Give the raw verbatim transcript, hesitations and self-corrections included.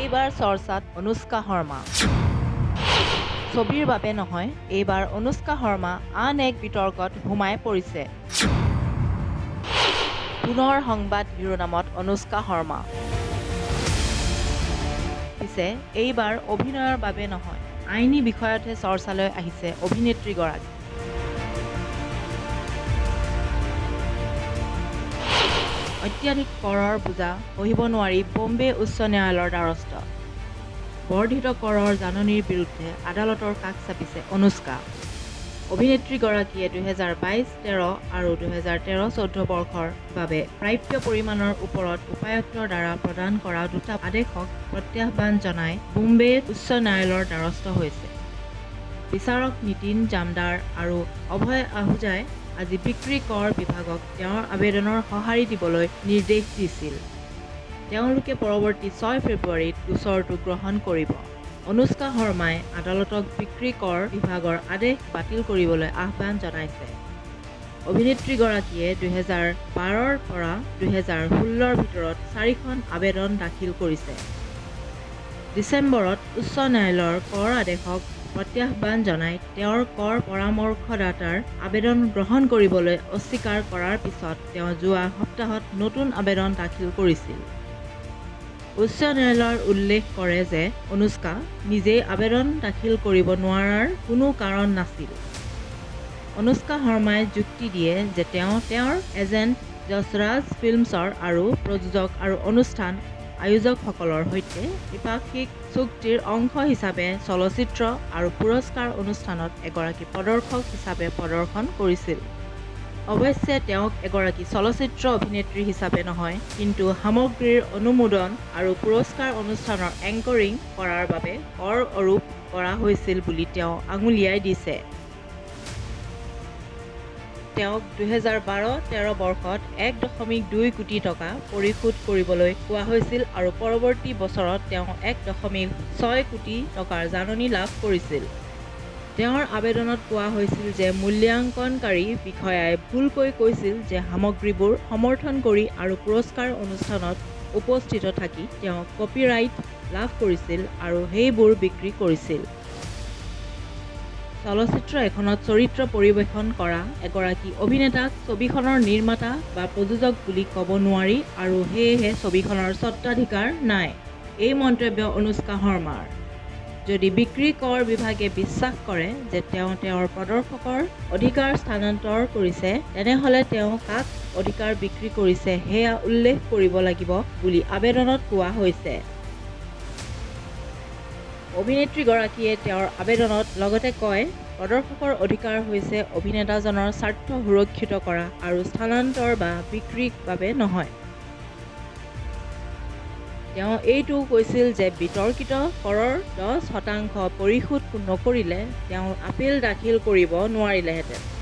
এইবাৰ চৰ্চাত অনুষ্কা শৰ্মা। ছবিৰ বাবে নহয়, এইবাৰ অনুষ্কা শৰ্মা আন এক বিতৰ্কত সোমাই পৰিছে। পুনৰ সংবাদ শিৰোনামত অনুষ্কা শৰ্মা। পিছে এইবাৰ অভিনয়ৰ বাবে নহয়, আইনী বিষয়তহে চৰ্চালৈ আহিছে অভিনেত্ৰীগৰাকী। অত্যাধিক কৰৰ বোজা সহিব নোৱাৰি বম্বে উচ্চ ন্যায়ালয়ৰ দ্বাৰস্থ। বৰ্ধিত কৰৰ জাননীৰ বিৰুদ্ধে আদালতৰ কাষ চাপিছে অনুষ্কা। অভিনেত্ৰীগৰাকীয়ে দুহেজাৰ বাইশ তেৰ আৰু দুহেজাৰ তেৰ চৈধ্য বৰ্ষৰ বাবে প্ৰাপ্য পৰিমাণৰ ওপৰত উপায়ুক্তৰ দ্বাৰা প্ৰদান কৰা দুটা আদেশক প্ৰত্যাহ্বান জনাই বম্বে উচ্চ ন্যায়ালয়ৰ দ্বাৰস্থ হৈছে। বিচাৰক নীতিন জামদাৰ আৰু অভয় আহুজাই আজি বিক্ৰী কৰ বিভাগক তেওঁৰ আবেদনৰ সঁহাৰি দিবলৈ নিৰ্দেশ দিছিল। তেওঁলোকে পৰৱৰ্তী ছয় ফেব্ৰুৱাৰীত গোচৰটো গ্ৰহণ কৰিব। অনুষ্কা শৰ্মাই আদালতক বিক্ৰী কৰ বিভাগৰ আদেশ বাতিল কৰিবলৈ আহ্বান জনাইছে। অভিনেত্ৰীগৰাকীয়ে দুহেজাৰ বাৰৰ পৰা দুহেজাৰ ষোল্লৰ ভিতৰত চাৰিখন আবেদন দাখিল কৰিছে। ডিচেম্বৰত উচ্চ ন্যায়ালয়ৰ কৰ আদেশক প্ৰত্যাহ্বান জনাই তেওঁৰ কৰ পৰামৰ্শদাতাৰ আবেদন গ্ৰহণ কৰিবলৈ অস্বীকাৰ কৰাৰ পিছত তেওঁ যোৱা সপ্তাহত নতুন আবেদন দাখিল কৰিছিল। উচ্চ ন্যায়ালয়ে উল্লেখ কৰে যে অনুষ্কা নিজেই আবেদন দাখিল কৰিব নোৱাৰাৰ কোনো কাৰণ নাছিল। অনুষ্কা শৰ্মাই যুক্তি দিয়ে যে তেওঁ তেওঁৰ এজেণ্ট যশৰাজ ফিল্মছৰ আৰু প্ৰযোজক আৰু অনুষ্ঠান আয়োজকসকলৰ সৈতে দ্বিপাক্ষিক চুক্তিৰ অংশ হিচাপে চলচ্চিত্ৰ আৰু পুৰস্কাৰ অনুষ্ঠানত এগৰাকী প্ৰদৰ্শক হিচাপে প্ৰদৰ্শন কৰিছিল। অৱশ্যে তেওঁক এগৰাকী চলচ্চিত্ৰ অভিনেত্ৰী হিচাপে নহয়, কিন্তু সামগ্ৰীৰ অনুমোদন আৰু পুৰস্কাৰ অনুষ্ঠানৰ এংকৰিং কৰাৰ বাবে কৰ আৰোপ কৰা হৈছিল বুলি তেওঁ আঙুলিয়াই দিছে। তেওঁক দুহেজাৰ বাৰ তেৰ বৰ্ষত এক দশমিক দুই কোটি টকা পৰিশোধ কৰিবলৈ কোৱা হৈছিল আৰু পৰৱৰ্তী বছৰত তেওঁ এক দশমিক ছয় কোটি টকাৰ জাননী লাভ কৰিছিল। তেওঁৰ আবেদনত কোৱা হৈছিল যে মূল্যাংকনকাৰী বিষয়াই ভুলকৈ কৈছিল যে সামগ্ৰীবোৰ সমৰ্থন কৰি আৰু পুৰস্কাৰ অনুষ্ঠানত উপস্থিত থাকি তেওঁ কপিৰাইট লাভ কৰিছিল আৰু সেইবোৰ বিক্ৰী কৰিছিল। চলচ্চিত্ৰ এখনত চৰিত্ৰ পৰিৱেশন কৰা এগৰাকী অভিনেতাক ছবিখনৰ নিৰ্মাতা বা প্ৰযোজক বুলি ক'ব নোৱাৰি আৰু সেয়েহে ছবিখনৰ স্বত্বাধিকাৰ নাই। এই মন্তব্য অনুষ্কা শৰ্মাৰ। যদি বিক্ৰী কৰ বিভাগে বিশ্বাস কৰে যে তেওঁ তেওঁৰ প্ৰদৰ্শকৰ অধিকাৰ স্থানান্তৰ কৰিছে, তেনেহ'লে তেওঁ কাক অধিকাৰ বিক্ৰী কৰিছে সেয়া উল্লেখ কৰিব লাগিব বুলি আবেদনত কোৱা হৈছে। অভিনেত্ৰীগৰাকীয়ে তেওঁৰ আবেদনত লগতে কয়, প্ৰদৰ্শকৰ অধিকাৰ হৈছে অভিনেতাজনৰ স্বাৰ্থ সুৰক্ষিত কৰা আৰু স্থানান্তৰ বা বিক্ৰীৰ বাবে নহয়। তেওঁ এইটোও কৈছিল যে বিতৰ্কিত কৰৰ দহ শতাংশ পৰিশোধ নকৰিলে তেওঁ আপীল দাখিল কৰিব নোৱাৰিলেহেঁতেন।